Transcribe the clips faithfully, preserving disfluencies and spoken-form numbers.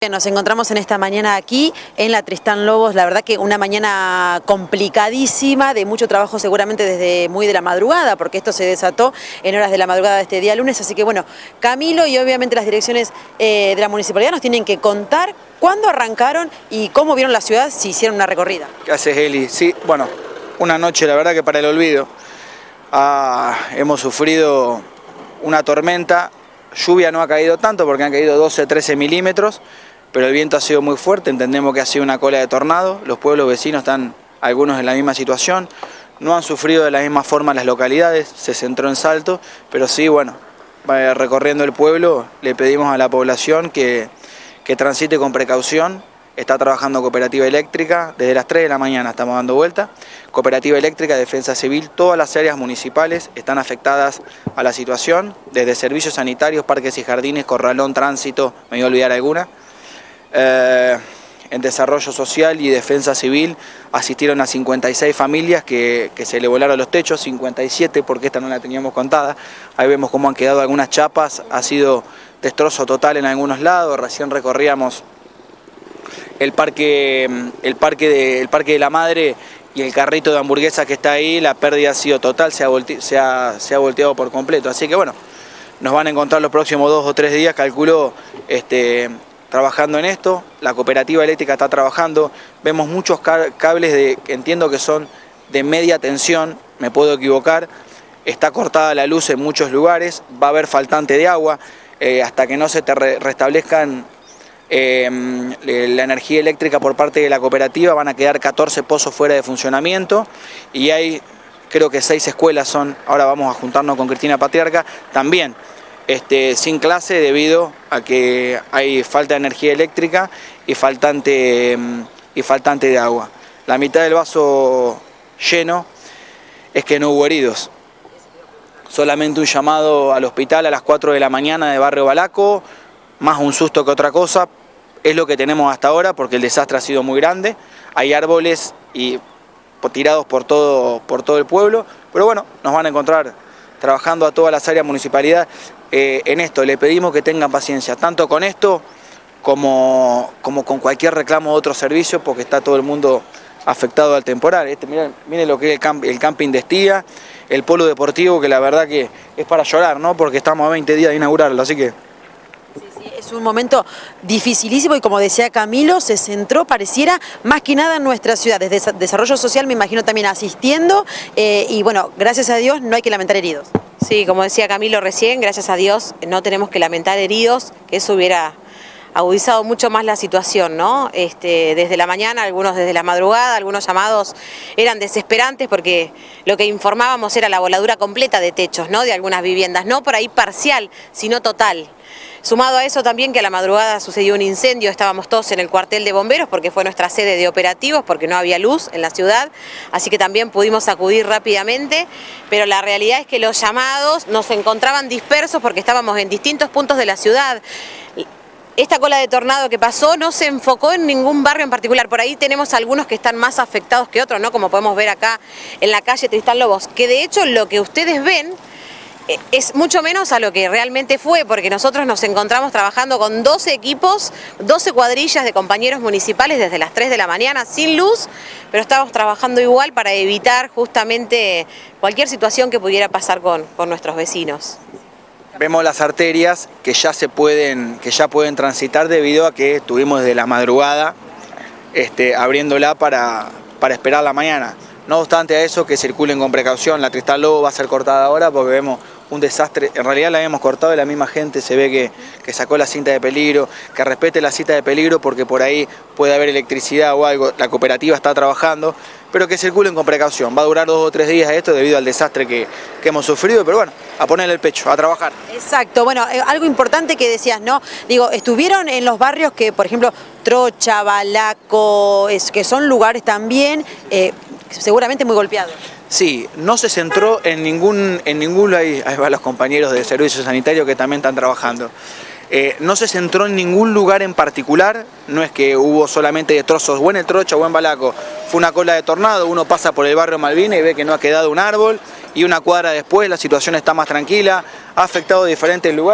Nos encontramos en esta mañana aquí en la Tristán Lobos, la verdad que una mañana complicadísima, de mucho trabajo seguramente desde muy de la madrugada, porque esto se desató en horas de la madrugada de este día lunes, así que bueno, Camilo y obviamente las direcciones eh, de la municipalidad nos tienen que contar cuándo arrancaron y cómo vieron la ciudad, si hicieron una recorrida. ¿Qué haces, Eli? Sí, bueno, una noche la verdad que para el olvido. Ah, hemos sufrido una tormenta, lluvia no ha caído tanto porque han caído doce, trece milímetros, pero el viento ha sido muy fuerte, entendemos que ha sido una cola de tornado, los pueblos vecinos están algunos en la misma situación, no han sufrido de la misma forma las localidades, se centró en Salto, pero sí, bueno, recorriendo el pueblo le pedimos a la población que, que transite con precaución. Está trabajando Cooperativa Eléctrica, desde las tres de la mañana estamos dando vuelta. Cooperativa Eléctrica, Defensa Civil, todas las áreas municipales están afectadas a la situación, desde servicios sanitarios, parques y jardines, corralón, tránsito, me iba a olvidar alguna. Eh, en Desarrollo Social y Defensa Civil asistieron a cincuenta y seis familias que, que se le volaron los techos, cincuenta y siete porque esta no la teníamos contada. Ahí vemos cómo han quedado algunas chapas, ha sido destrozo total en algunos lados, recién recorríamos el parque, el parque, de, el parque de la Madre y el carrito de hamburguesas que está ahí, la pérdida ha sido total, se ha, volte, se, ha, se ha volteado por completo. Así que bueno, nos van a encontrar los próximos dos o tres días, calculo, este, trabajando en esto. La Cooperativa Eléctrica está trabajando, vemos muchos cables de, entiendo que son de media tensión, me puedo equivocar, está cortada la luz en muchos lugares, va a haber faltante de agua, eh, hasta que no se te re, restablezcan Eh, la energía eléctrica por parte de la cooperativa, van a quedar catorce pozos fuera de funcionamiento y hay creo que seis escuelas son, ahora vamos a juntarnos con Cristina Patriarca, también este, sin clase debido a que hay falta de energía eléctrica y faltante, y faltante de agua. La mitad del vaso lleno es que no hubo heridos, solamente un llamado al hospital a las cuatro de la mañana de Barrio Balaco, más un susto que otra cosa, es lo que tenemos hasta ahora porque el desastre ha sido muy grande, hay árboles y tirados por todo, por todo el pueblo, pero bueno, nos van a encontrar trabajando a todas las áreas municipalidad eh, en esto, le pedimos que tengan paciencia, tanto con esto como, como con cualquier reclamo de otro servicio porque está todo el mundo afectado al temporal. Este, miren, miren lo que es el, camp el camping de Estía, el polo deportivo que la verdad que es para llorar, ¿no? Porque estamos a veinte días de inaugurarlo, así que... Es un momento dificilísimo y como decía Camilo, se centró, pareciera, más que nada en nuestra ciudad. Desde Desarrollo Social me imagino también asistiendo eh, y bueno, gracias a Dios no hay que lamentar heridos. Sí, como decía Camilo recién, gracias a Dios no tenemos que lamentar heridos, que eso hubiera agudizado mucho más la situación, ¿no? Este, desde la mañana, algunos desde la madrugada, algunos llamados eran desesperantes porque lo que informábamos era la voladura completa de techos, ¿no? De algunas viviendas, no por ahí parcial, sino total. Sumado a eso también que a la madrugada sucedió un incendio, estábamos todos en el cuartel de bomberos porque fue nuestra sede de operativos, porque no había luz en la ciudad, así que también pudimos acudir rápidamente, pero la realidad es que los llamados nos encontraban dispersos porque estábamos en distintos puntos de la ciudad. Esta cola de tornado que pasó no se enfocó en ningún barrio en particular, por ahí tenemos algunos que están más afectados que otros, ¿no? Como podemos ver acá en la calle Tristán Lobos, que de hecho lo que ustedes ven es mucho menos a lo que realmente fue, porque nosotros nos encontramos trabajando con doce equipos, doce cuadrillas de compañeros municipales desde las tres de la mañana, sin luz, pero estábamos trabajando igual para evitar justamente cualquier situación que pudiera pasar con, con nuestros vecinos. Vemos las arterias que ya se pueden, que ya pueden transitar debido a que estuvimos desde la madrugada este, abriéndola para, para esperar la mañana. No obstante a eso, que circulen con precaución, la Tristán Lobos va a ser cortada ahora porque vemos un desastre, en realidad la habíamos cortado y la misma gente se ve que, que sacó la cinta de peligro, que respete la cinta de peligro porque por ahí puede haber electricidad o algo, la cooperativa está trabajando, pero que circulen con precaución, va a durar dos o tres días esto debido al desastre que, que hemos sufrido, pero bueno, a ponerle el pecho, a trabajar. Exacto, bueno, eh, algo importante que decías, ¿no? Digo, estuvieron en los barrios que, por ejemplo, Trocha, Balaco, es, que son lugares también eh, seguramente muy golpeados. Sí, no se centró en ningún, en ningún, ahí, ahí van los compañeros de servicios sanitarios que también están trabajando. Eh, no se centró en ningún lugar en particular, no es que hubo solamente destrozos o en el Trocha o en Balaco, fue una cola de tornado, uno pasa por el barrio Malvinas y ve que no ha quedado un árbol y una cuadra después la situación está más tranquila, ha afectado diferentes lugares,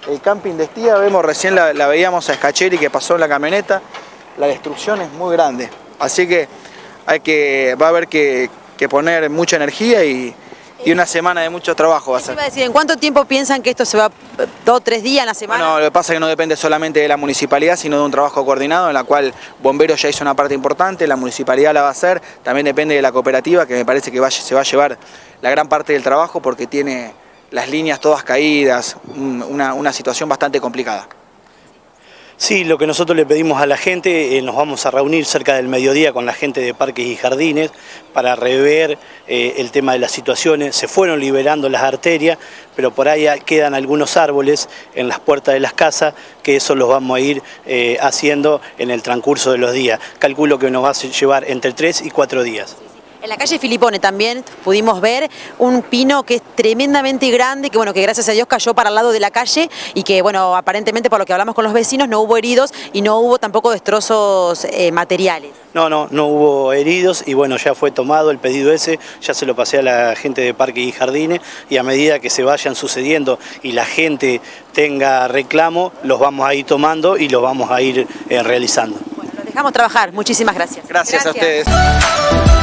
el camping de Estía, vemos recién la, la veíamos a Scacheri que pasó en la camioneta, la destrucción es muy grande, así que, hay que va a haber que, que poner mucha energía y, y una semana de mucho trabajo va a ser. Iba a decir, ¿en cuánto tiempo piensan que esto se va, dos, tres días en la semana? Bueno, lo que pasa es que no depende solamente de la municipalidad, sino de un trabajo coordinado en la cual Bomberos ya hizo una parte importante, la municipalidad la va a hacer, también depende de la cooperativa, que me parece que va, se va a llevar la gran parte del trabajo porque tiene las líneas todas caídas, una, una situación bastante complicada. Sí, lo que nosotros le pedimos a la gente, eh, nos vamos a reunir cerca del mediodía con la gente de Parques y Jardines para rever eh, el tema de las situaciones. Se fueron liberando las arterias, pero por ahí quedan algunos árboles en las puertas de las casas, que eso los vamos a ir eh, haciendo en el transcurso de los días. Calculo que nos va a llevar entre tres y cuatro días. En la calle Filipone también pudimos ver un pino que es tremendamente grande, que bueno, que gracias a Dios cayó para el lado de la calle y que bueno, aparentemente por lo que hablamos con los vecinos no hubo heridos y no hubo tampoco destrozos eh, materiales. No, no, no hubo heridos y bueno, ya fue tomado el pedido ese, ya se lo pasé a la gente de Parques y Jardines y a medida que se vayan sucediendo y la gente tenga reclamo, los vamos a ir tomando y los vamos a ir eh, realizando. Bueno, los dejamos trabajar, muchísimas gracias. Gracias, gracias. a ustedes.